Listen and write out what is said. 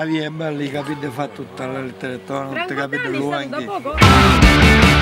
via è bello, capite, fa tutta la letteretta, non Franco capite Dani è lui stato da anche. poco?